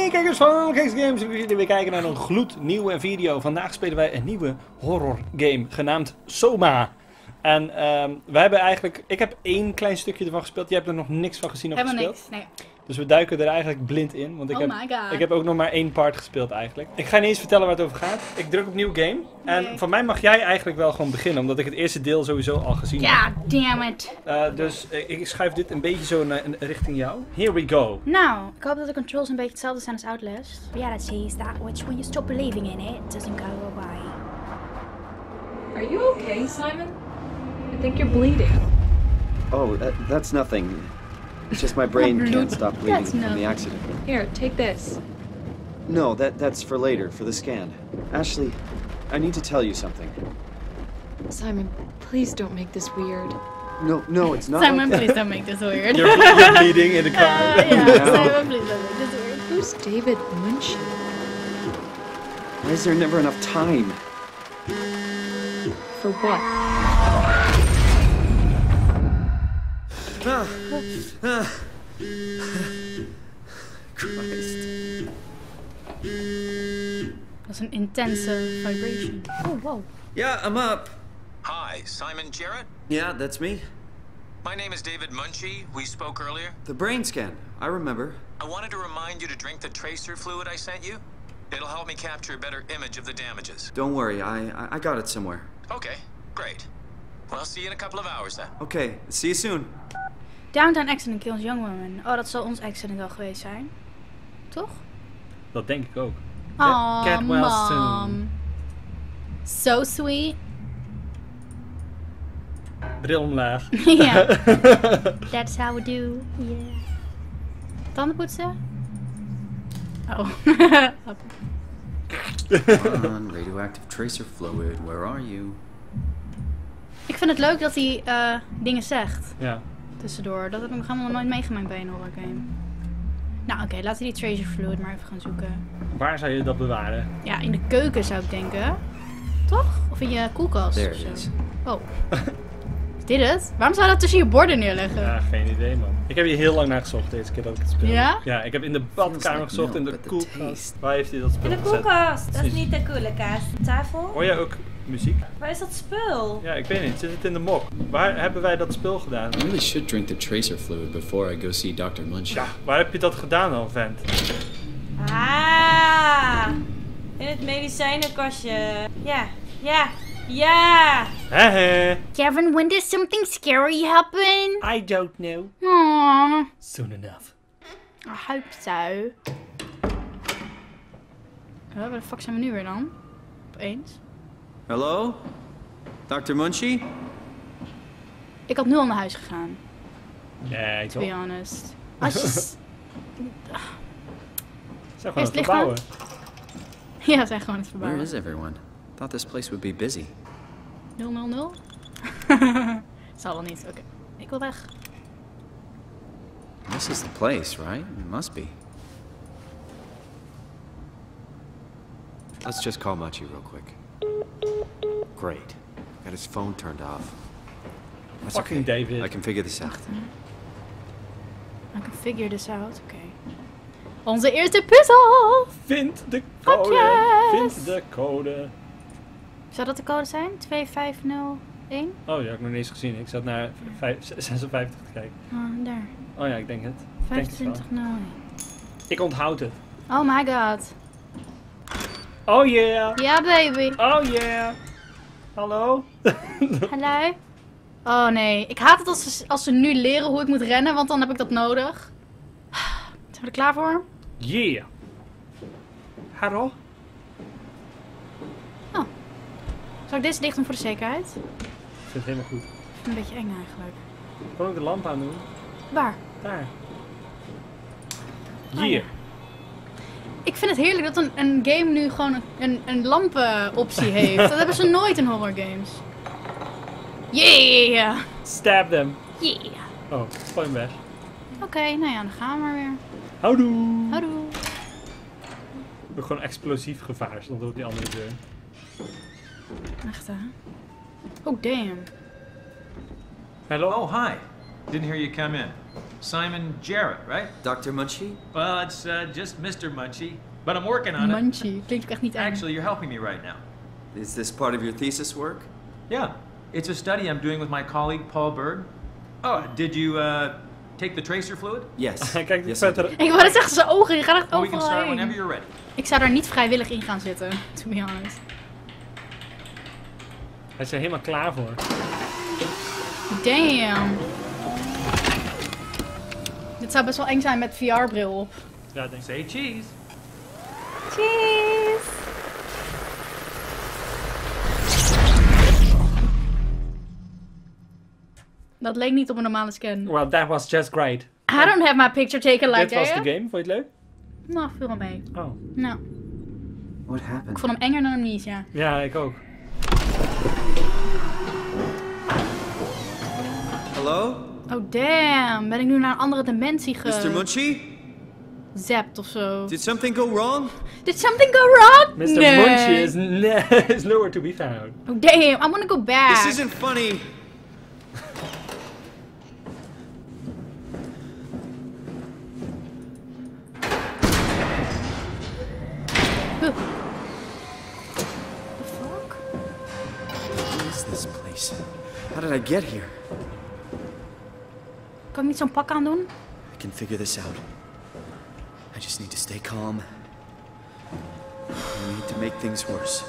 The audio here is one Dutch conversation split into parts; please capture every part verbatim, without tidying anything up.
Hey kijkers van Geeks Games, we weer kijken naar een gloednieuwe video. Vandaag spelen wij een nieuwe horror game genaamd Soma. En um, we hebben eigenlijk, ik heb één klein stukje ervan gespeeld. Jij hebt er nog niks van gezien of Helemaal gespeeld? niks, nee. Dus we duiken er eigenlijk blind in. Want ik, Oh heb, my god. ik heb ook nog maar één part gespeeld eigenlijk. Ik ga niet eens vertellen waar het over gaat. Ik druk op nieuw game. En Nee. van mij mag jij eigenlijk wel gewoon beginnen. Omdat ik het eerste deel sowieso al gezien heb. God damn it. Uh, dus uh, ik schuif dit een beetje zo naar, richting jou. Here we go. Nou, ik hoop dat de controls een beetje hetzelfde zijn als Outlast. Reality is that which when you stop believing in it, doesn't go away. Are you okay, Simon? I think you're bleeding. Oh, that, that's nothing. It's just my brain can't stop bleeding That's from the nothing. accident. Here, take this. No, that that's for later, for the scan. Ashley, I need to tell you something. Simon, please don't make this weird. No, no, it's not. Simon, like please don't make this weird. You're, you're bleeding in the car. Uh, yeah, No. Simon, please don't make this weird. Who's David Munchie? Why is there never enough time? For what? Ah, ah. Christ. Dat is een intense vibration. Oh, wow. Yeah, I'm up. Hi, Simon Jarrett. Yeah, that's me. My name is David Munchie. We spoke earlier. The brain scan. I remember. I wanted to remind you to drink the tracer fluid I sent you. It'll help me capture a better image of the damages. Don't worry, I I, I got it somewhere. Okay, great. Well, I'll see you in a couple of hours then. Okay, see you soon. Downtown accident kills young woman. Oh, dat zal ons accident wel geweest zijn. Toch? Dat denk ik ook. Oh, Get well mom. soon. So sweet. Bril omlaag. Ja. That's how we do. Yeah. Tanden poetsen? Oh. Come on, radioactive tracer fluid, where are you? Ik vind het leuk dat hij eh, dingen zegt. Ja. Tussendoor. Dat heb ik nog helemaal nooit meegemaakt bij een horror game. Nou oké, laten we die treasure fluid maar even gaan zoeken. Waar zou je dat bewaren? Ja, in de keuken zou ik denken. Toch? Of in je koelkast There of it zo. is. Oh. Is dit het? Waarom zou je dat tussen je borden neerleggen? Ja, geen idee man. Ik heb hier heel lang naar gezocht deze keer dat ik het speelde. Ja? Ja, ik heb in de badkamer like gezocht, in milk, de but the koelkast. taste. Waar heeft hij dat spul In de gezet? koelkast. Dat is Precies. niet de koelkast. De tafel. Hoor jij ook muziek? Waar is dat spul? Ja, ik weet niet. Zit het in de mok? Waar hebben wij dat spul gedaan? I really should drink the tracer fluid before I go see doctor Munchie. Ja, waar heb je dat gedaan dan, vent? Ah. In het medicijnenkastje. Ja. Ja. Ja. Hehe. Kevin, when did something scary happen? I don't know. Aww. Soon enough. I hope so. Oh, waar de fuck zijn we nu weer dan? Opeens. Hello? doctor Munchie? Ik had nu al naar huis gegaan, Nee, to toch? be honest. Als je... s- Zou gewoon Eerst het licht verbouwen. ja, zijn gewoon het Where verbouwen. is everyone? Thought this place would be busy. nul nul nul? Zal wel niet, oké. Ik wil weg. This is the place, right? It must be. Let's just call Machi real quick. Great. Got his phone turned off. That's Fucking okay. David. I can figure this out. I can figure this out, oké. Onze eerste puzzel! Vind de code. yes! Vind de code. Zou dat de code zijn? twee vijf nul één? Oh, die had ik nog niet eens gezien. Ik zat naar vijf, zesenvijftig te kijken. Oh, daar. Oh ja, ik denk het. Ik denk het wel. vijfentwintig nul één. Ik onthoud het. Oh my god. Oh yeah. Ja, baby. Oh yeah. Hallo? Hallo? Oh nee, ik haat het als ze, als ze nu leren hoe ik moet rennen, want dan heb ik dat nodig. Zijn we er klaar voor? Yeah. Hallo? Zal ik deze dicht doen voor de zekerheid? Ik vind het helemaal goed. Ik vind het een beetje eng eigenlijk. Ik kan ook de lamp aan doen. Waar? Daar. Oh, Yeah. ja. Ik vind het heerlijk dat een, een game nu gewoon een, een, een lampenoptie heeft. Dat hebben ze nooit in horror games. Yeah! Stab them. Yeah! Oh, gooi hem weg. Oké, nou ja, dan gaan we maar weer. Houdoe. Houdoe. Ook gewoon explosief gevaar, stond op die andere deur. Echt hè? Oh damn. Hallo? Oh, hi. Didn't hear you come in. Simon Jarrett, right? Doctor Munchie? Well, it's uh, just Mister Munchie, but I'm working on it. Munchie. Klinkt ook echt niet eng. Actually, you're helping me right now. Is this part of your thesis work? Yeah, it's a study I'm doing with my colleague Paul Berg. Oh, did you uh, take the tracer fluid? Yes. Kijk, dit yes, vet I er... did. Ik wou net zeggen, zijn ogen, die gaan echt Well, we can overal start whenever heen. you're ready. Ik zou daar niet vrijwillig in gaan zitten, to be honest. Hij is er helemaal klaar voor. Damn. Dit zou best wel eng zijn met V R-bril op. Ja, denk ik. Say cheese. Cheese! Dat leek niet op een normale scan. Well, that was just great. I don't have my picture taken like Dit was that. de game, vond je het leuk? Nou, veel wel mee. Oh. Nou, What ik happened? vond hem enger dan Amnesia. Ja, ik ook. Hello? Oh damn, ben ik nu naar een andere dimensie Mister Munchie? gezapt of zo? Did something go wrong? Did something go wrong? Mister Nee. Munchie is, ne- is nowhere to be found. Oh damn, I wanna go back. This isn't funny. Huh. The fuck? What is this place? How did I get here? Kan ik niet zo'n pak aandoen? I can figure this out. I just need to stay calm. I need to make things worse.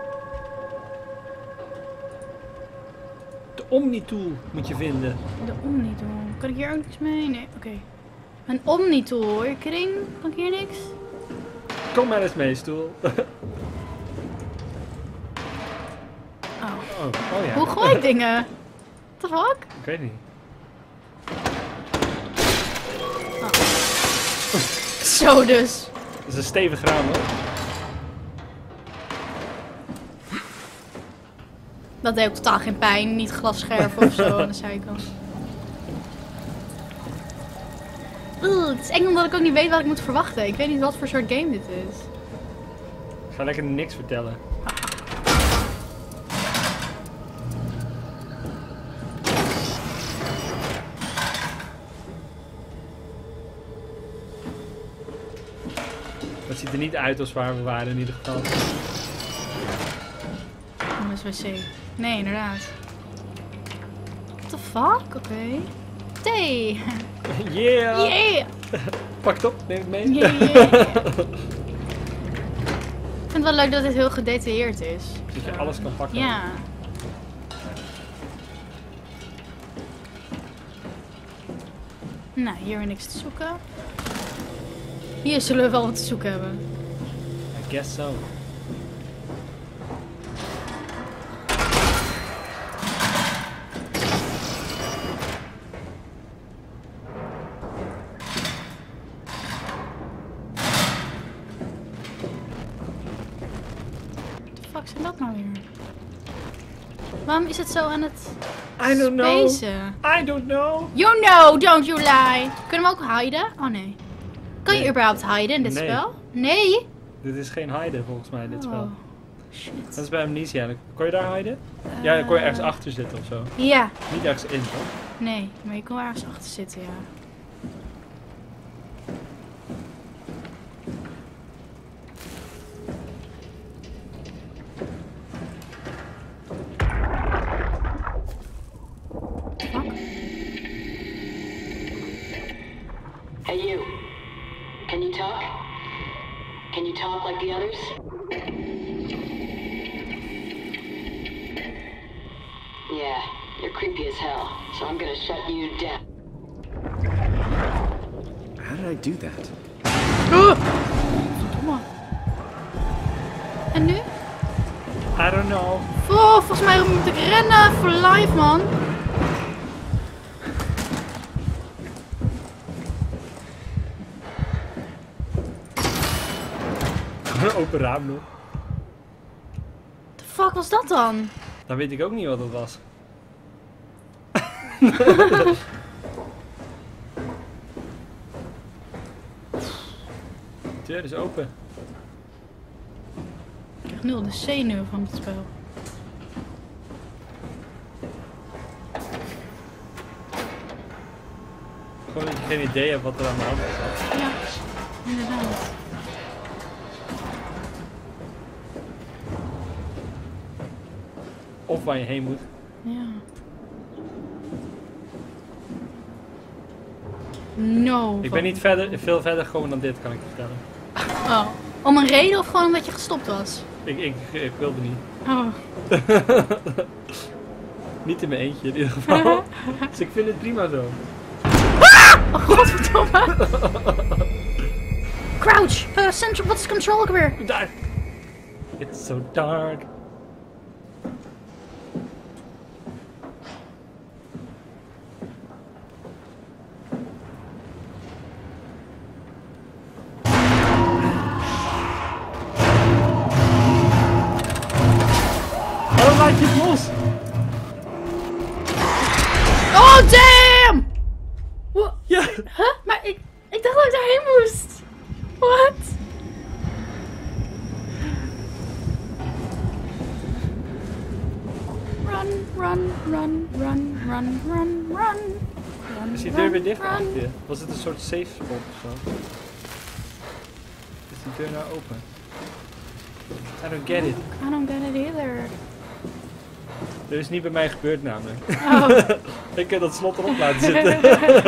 De Omni-tool moet je vinden. De Omni-tool. Kan ik hier ook niks mee? Nee, oké. Een Omni-tool, hoor je kring? Kan ik hier niks? Kom maar eens mee, stoel. Oh. Oh, oh ja. Hoe gooi ik dingen? What the fuck? Ik weet niet. Zo dus. Dat is een stevig raam, hoor. Dat deed ook totaal geen pijn. Niet glasscherven of zo aan de zijkant. Oeh, het is eng omdat ik ook niet weet wat ik moet verwachten. Ik weet niet wat voor soort game dit is. Ik ga lekker niks vertellen. Het ziet er niet uit als waar we waren in ieder geval. M S W C. Nee, inderdaad. What the fuck? Oké. Thee. Yeah! Yeah. Pak het op, neem het mee. Yeah, yeah. Ik vind het wel leuk dat dit heel gedetailleerd is. Dat je alles kan pakken. Ja. Nou, hier weer niks te zoeken. Hier zullen we wel wat te zoeken hebben. I guess so. Wat de fuck zijn dat nou weer? Waarom is het zo aan het I don't know. spacen? I don't know. You know, don't you lie. Kunnen we ook hiden? Oh nee. Kan je Nee. überhaupt hiden in dit Nee. spel? Nee? Dit is geen hiden volgens mij, dit spel. Oh, shit. Dat is bij Amnesia. Kon je daar hiden? Ja, dan kon je ergens achter zitten of zo. Ja, Niet ergens in, toch? nee. Maar je kon wel ergens achter zitten, ja. Fuck. Hey, you. Can you talk? Can you talk like the others? Yeah, you're creepy as hell, so I'm gonna shut you down. How did I do that? Verdomme. En nu? I don't know. Oh, volgens mij moet ik rennen voor life, man. Open raam nog. The fuck was dat dan? Dan weet ik ook niet wat dat was. De deur is open. Ik krijg nu al de zenuwen van het spel. Gewoon dat je geen idee hebt wat er aan de hand is. Ja, inderdaad. Of waar je heen moet. Ja. No. Ik ben niet verder, veel verder gekomen dan dit, kan ik je vertellen. Oh. Om een reden of gewoon omdat je gestopt was? Ik, ik, ik wilde niet. Oh. Niet in mijn eentje in ieder geval. Dus ik vind het prima zo. Oh, godverdomme. Crouch. Uh, central, wat is control ook weer? Daar. It's so dark. Oh, laat je het los. Oh, damn! What? Ja. Huh? Maar ik, ik dacht dat ik daarheen moest. What? Run, run, run, run, run, run, run. Run, Is die run, deur weer dicht? run. Hier? Was het een soort safe spot of zo? Is die deur nou open? I don't get it. I don't get it either. Er is niet bij mij gebeurd namelijk. Oh. Ik heb dat slot erop laten zitten.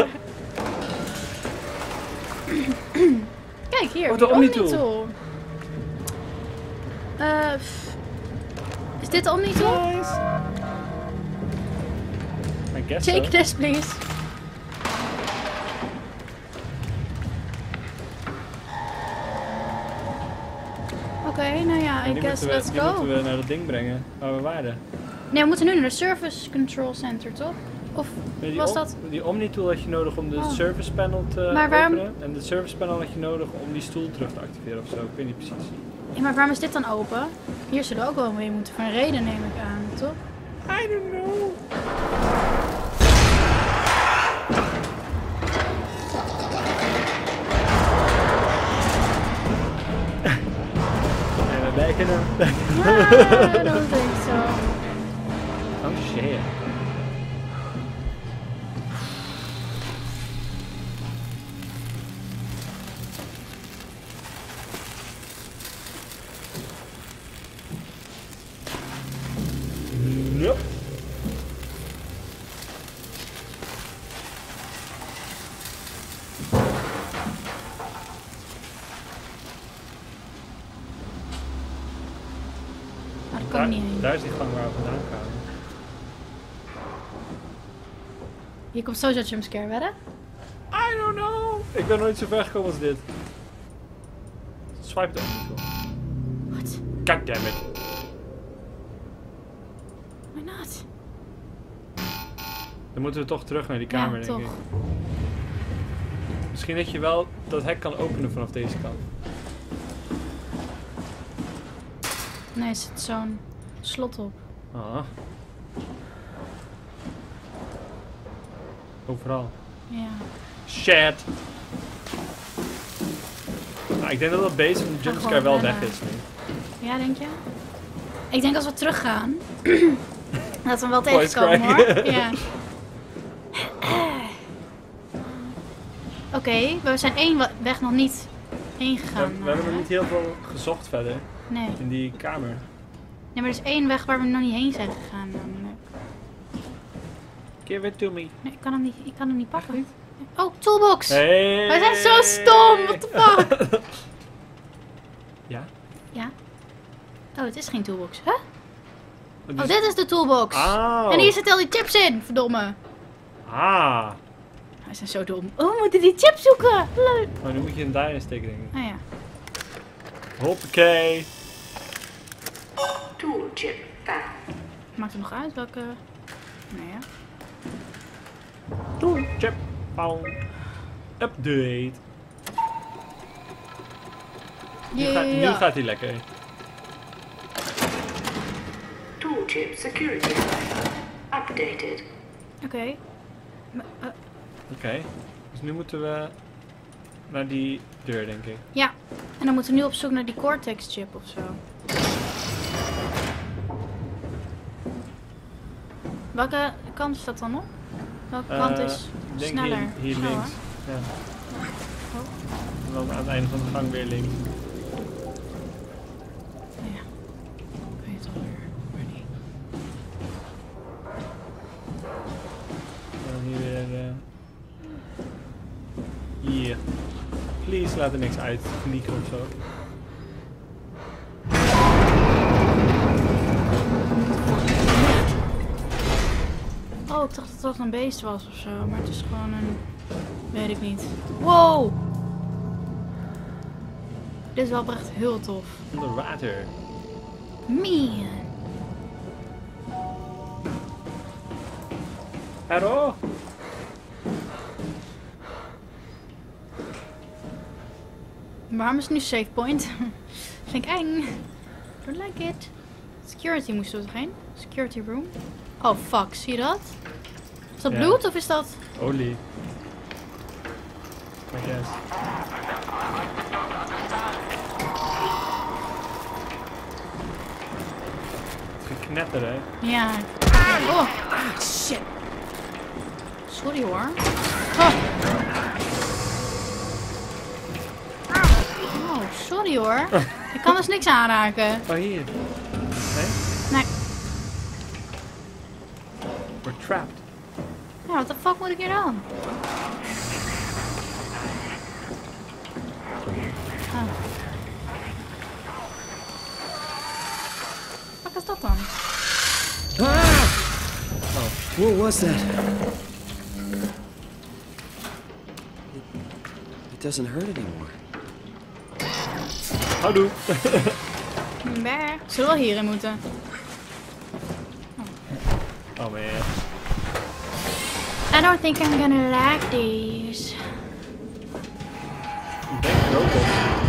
Kijk hier, Oh, de die Omnitool. Omnitool. Eh, pff. Is dit de Omnitool? Nice. I guess Take so. this, please. Oké, okay, nou ja, En I die guess moeten we, let's die go. moeten we naar dat ding brengen waar we waren. Nee, we moeten nu naar de Service Control Center, toch? Of Nee, die was om- dat? Die Omnitool had je nodig om de Oh. service panel te Maar waarom- openen. En de service panel had je nodig om die stoel terug te activeren of zo. Ik weet niet precies. Ja, maar waarom is dit dan open? Hier zullen we ook wel mee moeten voor een reden, neem ik aan, toch? I don't know. En we backen hem. I don't think so. Oh shit. Nope. Maar daar kan Daar, ik niet heen. daar is die gang waar we vandaan kwamen. Hier komt sowieso jumpscare, wedden? I don't know. Ik ben nooit zo ver gekomen als dit. Swipe het ook niet. What? God damn it. Why not? Dan moeten we toch terug naar die kamer, Ja, denk toch. ik. Misschien dat je wel dat hek kan openen vanaf deze kant. Nee, er zit zo'n slot op. Ah. Overal. Ja. Shit. Nou, ik denk dat dat base van de Ga jumpscare gewoon wel weg rennen. is nu. Ja, denk je? Ik denk als we teruggaan, dat we hem wel Voice tegenkomen crack. hoor. Ja. Oké, okay, we zijn één wa- weg nog niet heen We, gegaan. we hebben nog niet heel veel gezocht verder. Nee. In die kamer. Nee, maar er is één weg waar we nog niet heen zijn gegaan. namelijk. Give it to me. Nee, ik kan hem niet, ik kan hem niet pakken. Oh, toolbox! Hey. Wij zijn zo stom, what the fuck? Ja? Ja. Oh, het is geen toolbox. Huh? Dus- Oh, dit is de toolbox. Oh. En hier zitten al die chips in, verdomme. Ah. Wij zijn zo dom. Oh, we moeten die chips zoeken. Leuk. Maar nu moet je hem daarin steken, denk ik. Nou ja. Hoppakee. Tool chip found. Maakt het nog uit welke... Nee, ja. Doei. Chip. Found. Update. Nu, gaat, nu Ja. gaat hij lekker. Tool chip security updated. Oké. Maar, eh, Oké. Dus nu moeten we naar die deur, denk ik. Ja. En dan moeten we nu op zoek naar die Cortex chip of zo. Welke kant is dat dan op? Welke kant Eh, is... Ik denk Sneller. hier, hier Sneller. links. Ja. Oh. En dan aan het einde van de gang weer links. Ja. Ben je het alweer? Ready. En dan hier weer... Uh... Hier. Please, laat er niks uit vliegen of zo. Oh, ik dacht dat dat een beest was of zo, maar het is gewoon een... Weet ik niet. Wow! Dit is wel echt heel tof. Onder water. Man. Hallo? Waarom is het nu save point? Vind ik eng. Don't like it. Security moesten we toch heen? Security room. Oh fuck, zie je dat? Is dat Ja. bloed of is dat... Olie. I guess. Geknetter, hè? Ja. Oh, shit. Sorry hoor. Oh. Oh, sorry hoor. Ik kan dus niks aanraken. Oh, hier. Nee? Nee. We're trapped. Ja, wat de fuck moet ik hier dan? Oh. Wat is dat dan? What was that? It, it doesn't hurt anymore. Houdoe. Een berg. Zullen we wel hierin moeten? Oh man. I don't think I'm gonna like these. Ik denk robot.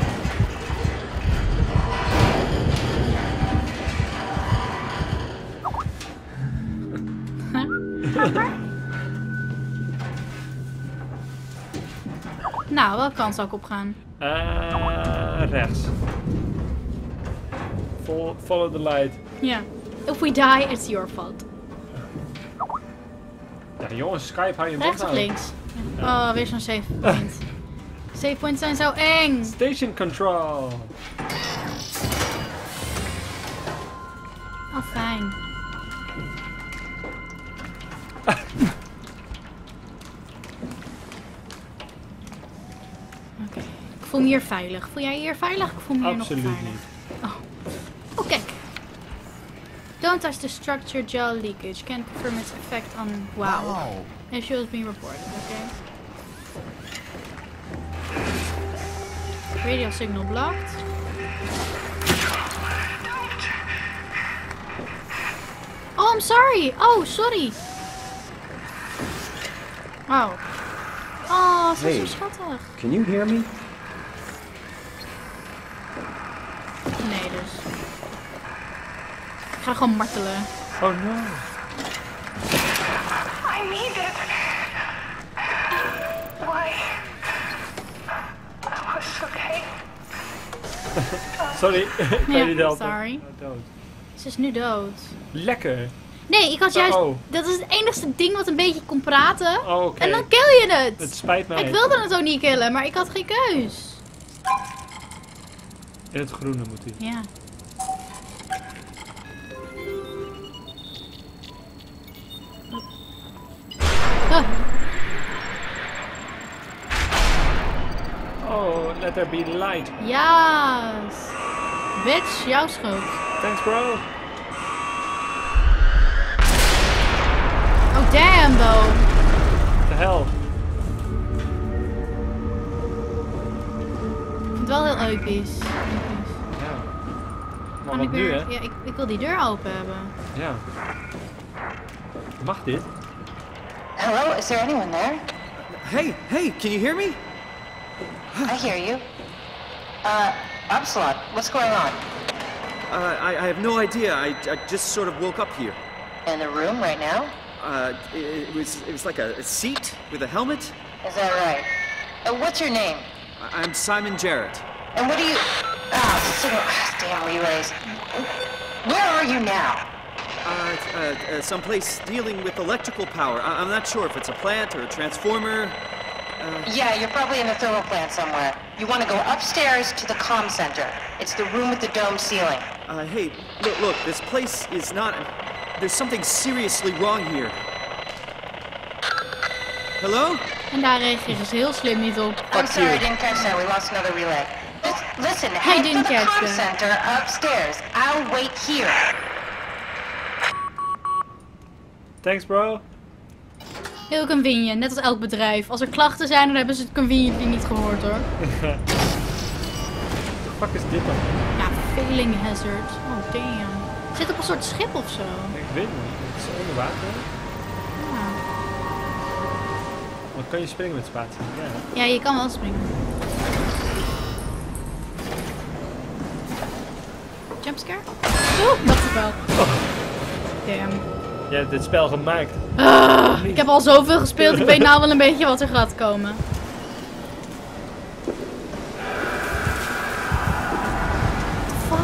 Nou, welke kant zou ik op gaan? Uh, rechts. Follow, follow the light. Ja. If we die, it's your fault. Ja, jongens, Skype, hou je bek Rechts of aan. links? Oh, weer zo'n save point. Save points zijn zo eng. Station control. Oh, fijn. Oké. Ik voel me hier veilig. Voel jij je hier veilig? Ik voel me hier Absoluut nog veilig. niet. Oh. Oh, kijk. Don't touch the structure gel leakage. Can't confirm its effect on... Wow. Issue has been reported, okay. Radio signal blocked. Oh, I'm sorry. Oh, sorry. Wow. Oh, ze is Hey. zo schattig. Can you hear me? Nee, dus. Ik ga gewoon martelen. Oh no. I need it. Why? Oh, it's okay. Sorry. Ik kan je niet Ja, helpen. sorry. Oh, dood. Ze is nu dood. Lekker. Nee, ik had juist... Oh. Dat is het enigste ding wat een beetje kon praten. Oh, oké. En dan kill je het. Het spijt mij. Ik wilde het ook niet killen, maar ik had geen keus. In het groene moet hij. Ja. Ah. Oh, let there be light. Yes. Bitch, jouw schuld. Thanks, bro. Oh, damn, though. De hel. Ik vind het wel heel episch. Ja. Maar Kan wat ik nu, weer... hè? Ja, ik, ik wil die deur open hebben. Ja. Mag dit? Hello, is there anyone there? Hey, hey, can you hear me? I hear you. Uh, Absalom, what's going on? Uh, I, I have no idea. I, I just sort of woke up here. In the room right now? Uh, it, it was it was like a, a seat with a helmet. Is that right? Uh, what's your name? I, I'm Simon Jarrett. And what do you... Ah, signal... Damn relays. Where are you now? Uh, it's, uh, uh, someplace dealing with electrical power. I I'm not sure if it's a plant or a transformer. Uh, Yeah, you're probably in the thermal plant somewhere. You want to go upstairs to the comm center. It's the room with the dome ceiling. uh, hey, look, look, this place is not... There's something seriously wrong here. Hello? En daar reageerde ze heel slim niet op. I'm sorry, I didn't catch that. We lost another relay. Just listen, I head didn't for the catch comm that. center upstairs. I'll wait here. Thanks, bro. Heel convenient, net als elk bedrijf. Als er klachten zijn, dan hebben ze het conveniently niet gehoord hoor. What the fuck is dit dan? Ja, failing hazard. Oh damn. Zit op een soort schip of zo. Ik weet het niet. Het is onder water. Ja. Dan kan je springen met spatie. Ja. Ja, je kan wel springen. Jumpscare? Oeh, dacht ik wel. Damn. Je hebt dit spel gemaakt. Ah, ik heb al zoveel gespeeld, ik weet nou wel een beetje wat er gaat komen. Fuck.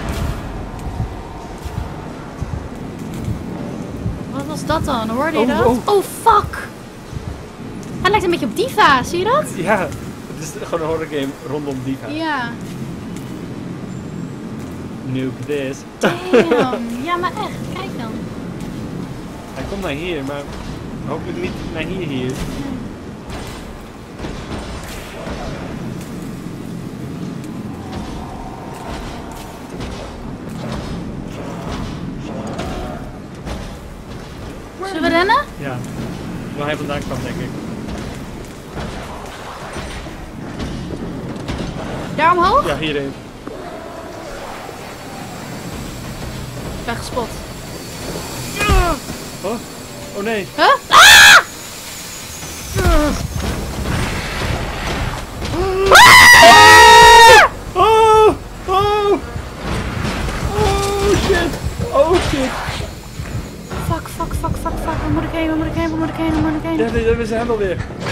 Wat was dat dan? Hoorde je Oh, dat? oh. Oh fuck! Hij lijkt een beetje op Diva, zie je dat? Ja, het is gewoon een horror game rondom Diva. Ja. Nuke this. Damn. Ja, maar echt, kijk dan. Hij komt naar hier, maar hopelijk niet naar hier hier. Zullen we rennen? Ja, waar hij vandaan kwam, denk ik. Daar omhoog? Ja, hierheen. Ik ben gespot. Oh, oh nee. Huh? Ah! Oh, oh, oh shit, oh shit. Fuck, fuck, fuck, fuck, fuck. Waar moet ik heen, waar moet ik heen, waar moet ik heen, waar moet ik heen? Ja, we we zijn alweer.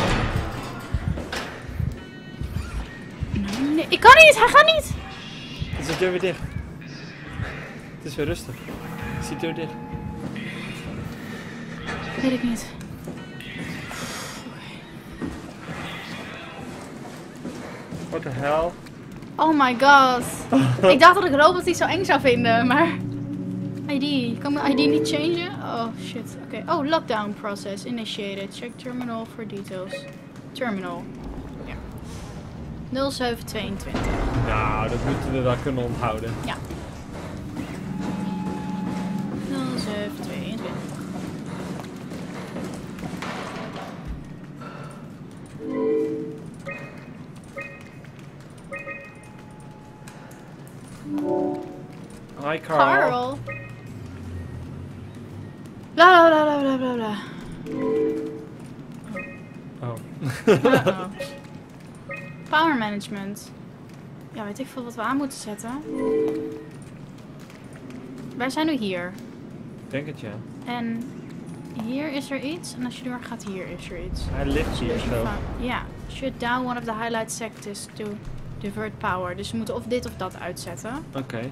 Nee, ik kan niet, hij gaat niet. Is de deur weer dicht? Het is weer rustig. Is die deur dicht? Weet ik niet. What the hell? Oh my god. Ik dacht dat ik robots niet zo eng zou vinden, maar... I D. Kan mijn I D niet changen? Oh shit. Oké. Okay. Oh, lockdown process initiated. Check terminal for details. Terminal. Ja. nul zeven tweeëntwintig. Nou, dat moeten we wel kunnen onthouden. Ja. nul zeven tweeëntwintig. Hi, Carl. Carl. Bla bla bla bla bla bla. Oh. Uh-oh. Power management. Ja, weet ik veel wat we aan moeten zetten. Wij zijn nu hier. Ik denk het, ja. En hier is er iets. En als je door gaat, hier is er iets. Hij ligt hier Dus je zo. va- Ja. Shut down one of the highlight sectors to divert power. Dus we moeten of dit of dat uitzetten. Oké. Okay.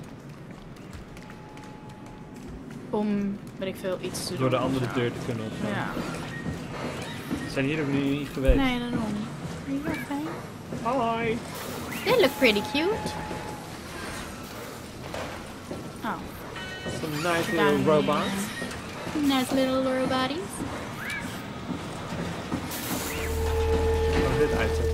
Om, weet ik veel, iets te doen. Door de of andere zo. deur te kunnen of zo. Ja. We zijn hier ook nu niet geweest. Nee, daarom. Are you okay? Hi. They look pretty cute. Oh. Some nice Down little here. robots. Nice little roboties. Oh, dit uitzetten.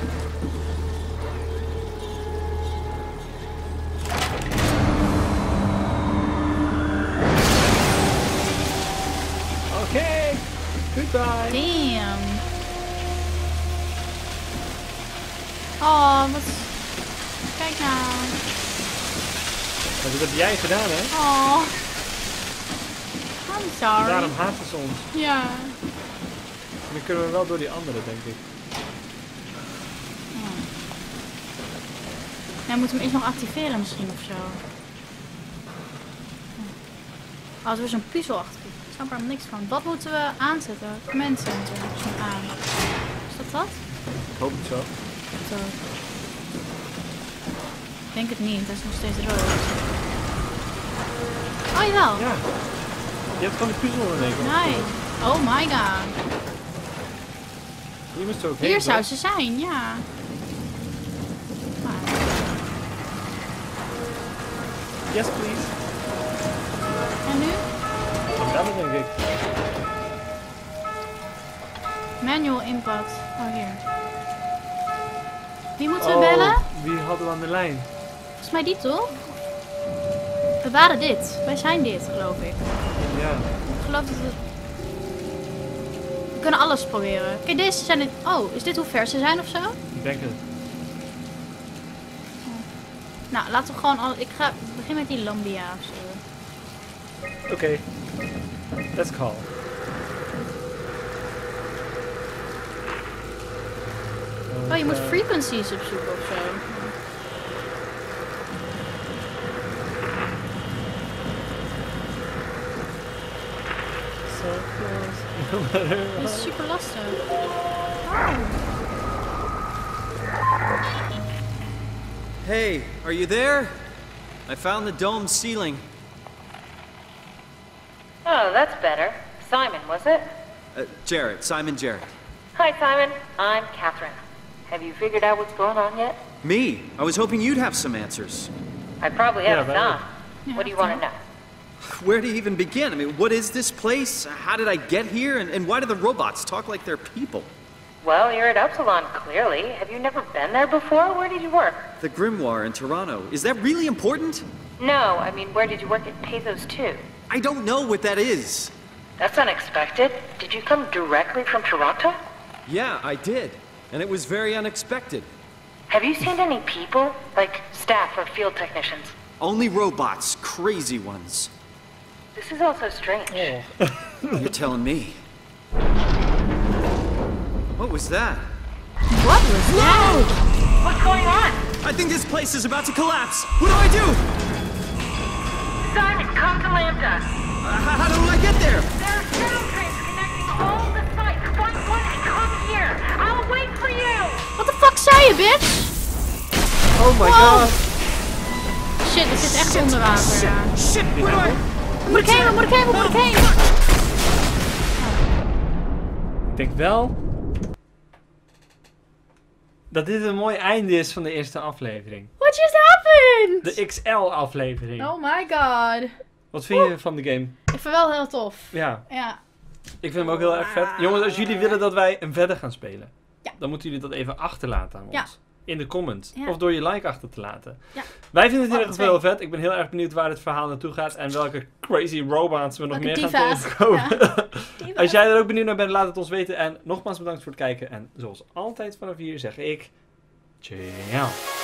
Oké. Okay. Goodbye. Damn. Oh, wat... Kijk nou. Maar dat heb jij gedaan, hè? Oh. I'm sorry. Daarom haten ze ons. Ja. En dan kunnen we wel door die andere, denk ik. Oh. Ja, moeten we hem eerst nog activeren misschien of zo. Oh, het is weer zo'n puzzel achter. Ik snap er helemaal niks van. Wat moeten we aanzetten? Command center. Zo'n aan. Is dat dat? Ik hoop het zo. Zo. Ik denk het niet, dat is nog steeds rood. Oh jawel. Ja. Je hebt gewoon de puzzel in één keer. Nice. Oh my god. Hier moest er ook heen. Hier zou toch? ze zijn, ja. Maar, Yes, please. en nu? Ja, dat denk ik. Manual input. Oh, hier. Wie moeten we Oh, bellen? wie hadden we aan de lijn? Volgens mij die toch? We waren dit. Wij zijn dit, geloof ik. Ja. Ik geloof dat we... We kunnen alles proberen. Kijk, deze zijn het... Oh, is dit hoe ver ze zijn of zo? Ik denk het. Nou, laten we gewoon al... Ik ga beginnen met die Lambia of zo. Oké. Okay. Let's call. Oh, je moet Eh, frequencies opzoeken of zo. So close. No matter Dat is what. super lastig. Oh. Hey, are you there? I found the dome ceiling. Oh, that's better. Simon, was it? Uh, Jared, Simon Jared. Hi, Simon. I'm Catherine. Have you figured out what's going on yet? Me? I was hoping you'd have some answers. I probably Yeah, have but- some. Yeah, What do you want to know? Where to even begin? I mean, what is this place? How did I get here? And, and why do the robots talk like they're people? Well, you're at Upsilon, clearly. Have you never been there before? Where did you work? The Grimoire in Toronto. Is that really important? No, I mean, where did you work at Pathos two? I don't know what that is. That's unexpected. Did you come directly from Toronto? Yeah, I did. And it was very unexpected. Have you seen any people? Like staff or field technicians? Only robots, crazy ones. This is also strange. You're telling me. What was that? What was that? What's going on? I think this place is about to collapse. What do I do? Simon, come to Lambda. Uh, how, how do I get there? There are sound trains connecting all the sites. Find one and come here. I'll wait for you. What the fuck zei je, bitch? Oh my Wow. god. Shit, ik zit echt onder water. Ja. Shit, where do I... Waar moet ik heen? Waar moet ik heen? Waar moet ik heen? Ik denk wel dat dit een mooi einde is van de eerste aflevering. What just happened? De X L-aflevering. Oh my god. Wat vind je van de game? Ik vind het wel heel tof. Ja, Ja. ik vind hem ook heel erg vet. Jongens, als jullie willen dat wij hem verder gaan spelen, Ja. dan moeten jullie dat even achterlaten aan ons. Ja. In de comments. Ja. Of door je like achter te laten. Ja. Wij vinden het in Alle ieder geval heel twee. vet. Ik ben heel erg benieuwd waar dit verhaal naartoe gaat. En welke crazy robots we nog Welke meer gaan diva's. tegenkomen. Ja. Als jij er ook benieuwd naar bent, laat het ons weten. En nogmaals bedankt voor het kijken. En zoals altijd vanaf hier zeg ik... Ciao.